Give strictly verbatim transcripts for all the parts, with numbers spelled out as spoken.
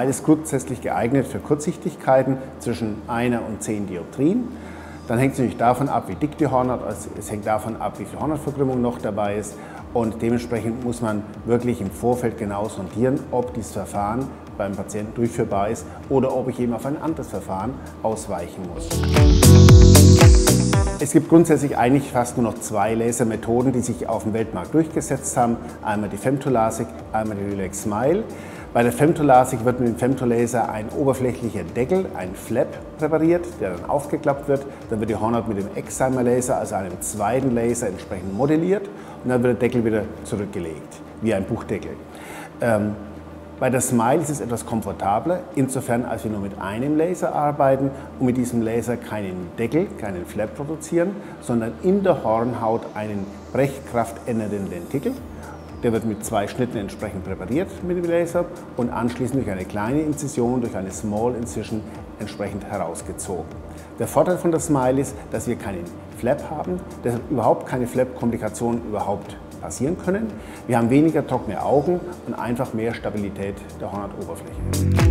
Smile ist grundsätzlich geeignet für Kurzsichtigkeiten zwischen einer und zehn Dioptrien. Dann hängt es natürlich davon ab, wie dick die Hornhaut ist. Es hängt davon ab, wie viel Hornhautverkrümmung noch dabei ist. Und dementsprechend muss man wirklich im Vorfeld genau sondieren, ob dieses Verfahren beim Patienten durchführbar ist oder ob ich eben auf ein anderes Verfahren ausweichen muss. Es gibt grundsätzlich eigentlich fast nur noch zwei Lasermethoden, die sich auf dem Weltmarkt durchgesetzt haben. Einmal die Femtolasik, einmal die Relax Smile. Bei der Femtolasik wird mit dem Femtolaser ein oberflächlicher Deckel, ein Flap, präpariert, der dann aufgeklappt wird. Dann wird die Hornhaut mit dem Excimer Laser, also einem zweiten Laser, entsprechend modelliert und dann wird der Deckel wieder zurückgelegt, wie ein Buchdeckel. Ähm, Bei der Smile ist es etwas komfortabler, insofern als wir nur mit einem Laser arbeiten und mit diesem Laser keinen Deckel, keinen Flap produzieren, sondern in der Hornhaut einen brechkraftändernden Lentikel. Der wird mit zwei Schnitten entsprechend präpariert mit dem Laser und anschließend durch eine kleine Inzision, durch eine Small Incision entsprechend herausgezogen. Der Vorteil von der Smile ist, dass wir keinen Flap haben, deshalb überhaupt keine Flap-Komplikationen überhaupt passieren können. Wir haben weniger trockene Augen und einfach mehr Stabilität der Hornhautoberfläche.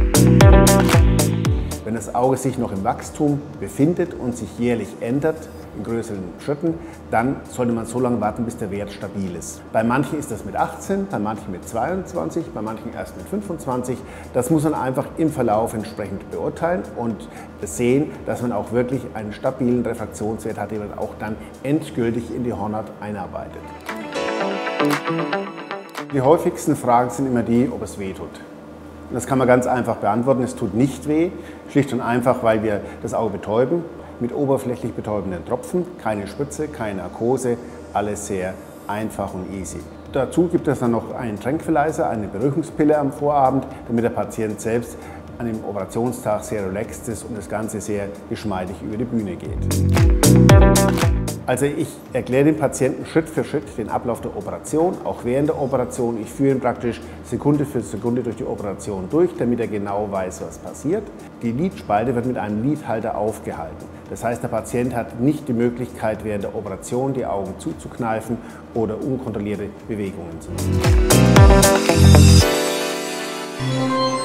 Wenn das Auge sich noch im Wachstum befindet und sich jährlich ändert, in größeren Schritten, dann sollte man so lange warten, bis der Wert stabil ist. Bei manchen ist das mit achtzehn, bei manchen mit zweiundzwanzig, bei manchen erst mit fünfundzwanzig. Das muss man einfach im Verlauf entsprechend beurteilen und sehen, dass man auch wirklich einen stabilen Refraktionswert hat, den man auch dann endgültig in die Hornhaut einarbeitet. Die häufigsten Fragen sind immer die, ob es weh tut. Und das kann man ganz einfach beantworten, es tut nicht weh, schlicht und einfach, weil wir das Auge betäuben, mit oberflächlich betäubenden Tropfen, keine Spritze, keine Narkose, alles sehr einfach und easy. Dazu gibt es dann noch einen Tranquilizer, eine Beruhigungspille am Vorabend, damit der Patient selbst an dem Operationstag sehr relaxed ist und das Ganze sehr geschmeidig über die Bühne geht. Also ich erkläre dem Patienten Schritt für Schritt den Ablauf der Operation, auch während der Operation. Ich führe ihn praktisch Sekunde für Sekunde durch die Operation durch, damit er genau weiß, was passiert. Die Lidspalte wird mit einem Lidhalter aufgehalten. Das heißt, der Patient hat nicht die Möglichkeit, während der Operation die Augen zuzukneifen oder unkontrollierte Bewegungen zu machen.